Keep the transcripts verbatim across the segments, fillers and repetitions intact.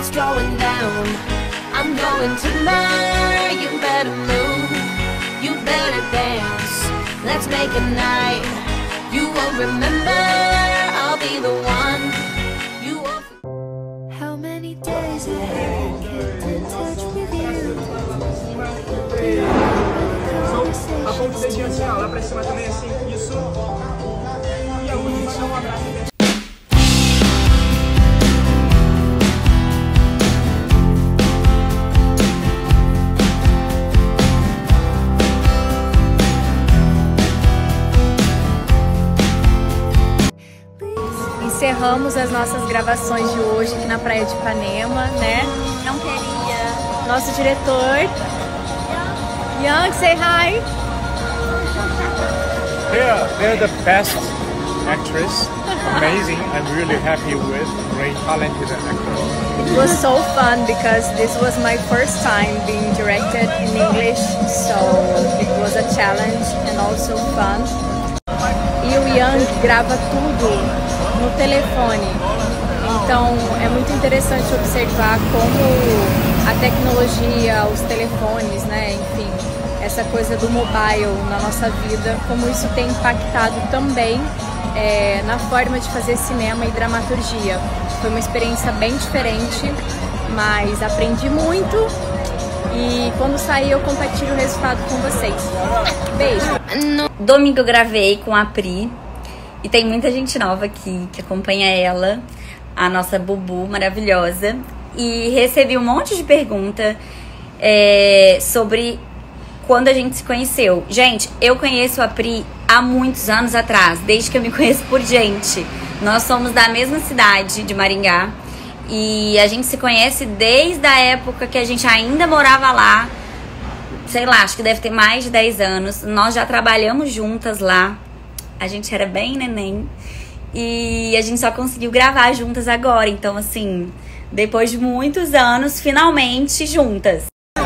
It's going down. I'm going to murder. You better move. You better dance. Let's make a night. You won't remember. I'll be the one. You won't. How many days I haven't kept in touch with you? Aponta o dedinho assim, ó, lá pra cima também, assim, isso. E a última, dá um abraço. Encerramos as nossas gravações de hoje aqui na praia de Ipanema, né? Não queria. Nosso diretor, Young, say hi. They're, they're the best actress. Amazing. I'm really happy with. Great talented actress. It was so fun because this was my first time being directed in English, so it was a challenge and also fun. E o Young grava tudo no telefone, então é muito interessante observar como a tecnologia, os telefones, né, enfim, essa coisa do mobile na nossa vida, como isso tem impactado também é, na forma de fazer cinema e dramaturgia. Foi uma experiência bem diferente, mas aprendi muito e quando sair eu compartilho o resultado com vocês. Beijo! Domingo eu gravei com a Pri. E tem muita gente nova aqui que acompanha ela, a nossa Bubu maravilhosa. E recebi um monte de pergunta é, sobre quando a gente se conheceu. Gente, eu conheço a Pri há muitos anos atrás, desde que eu me conheço por gente. Nós somos da mesma cidade, de Maringá. E a gente se conhece desde a época que a gente ainda morava lá. Sei lá, acho que deve ter mais de dez anos. Nós já trabalhamos juntas lá. A gente era bem neném e a gente só conseguiu gravar juntas agora. Então, assim, depois de muitos anos, finalmente juntas.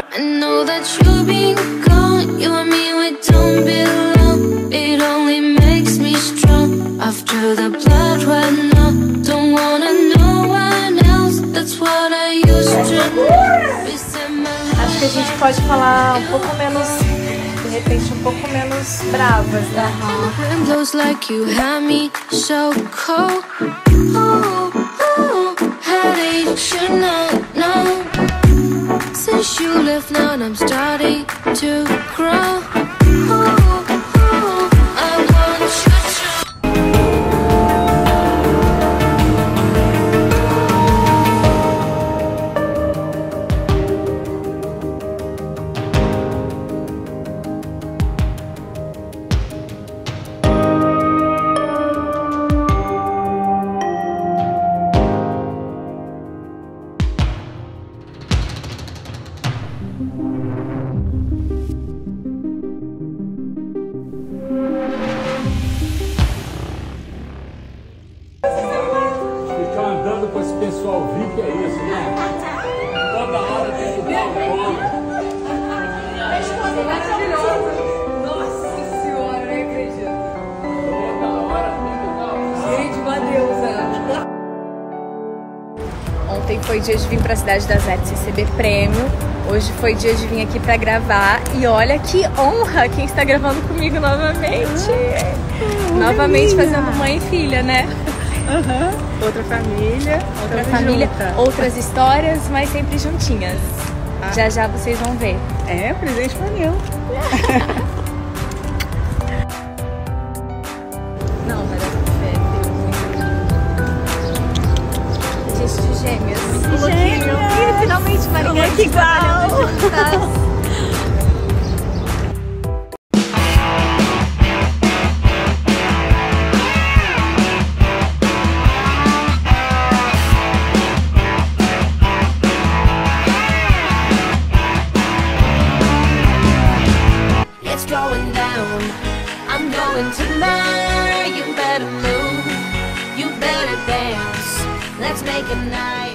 Acho que a gente pode falar um pouco menos, de repente, um pouco menos bravas, né? Windows like you had me so cold. Oh, oh, hey, you should know, no. Since you left now, I'm starting to grow. Oh, oh, I want you to. Ficar andando com esse pessoal V I P é isso, né? Toda hora tem que dar um colo. Nossa senhora, não acredito. Toda hora tem que dar um colo. Gente, uma deusa. Ontem foi dia de vir pra Cidade das Artes receber prêmio. Hoje foi dia de vir aqui pra gravar. E olha que honra quem está gravando comigo novamente. Ah, novamente fazendo mãe e filha, né? Uhum. Outra família, Outra família, junta. outras histórias, mas sempre juntinhas. Ah. Já já vocês vão ver. É, presente pra mim. Não, vai dar fé. Gente de gêmeas. Gêmeas. Ih, finalmente, Maringá. Que igual. Juntas. It's going down. I'm going to murder. You better move. You better dance. Let's make a night.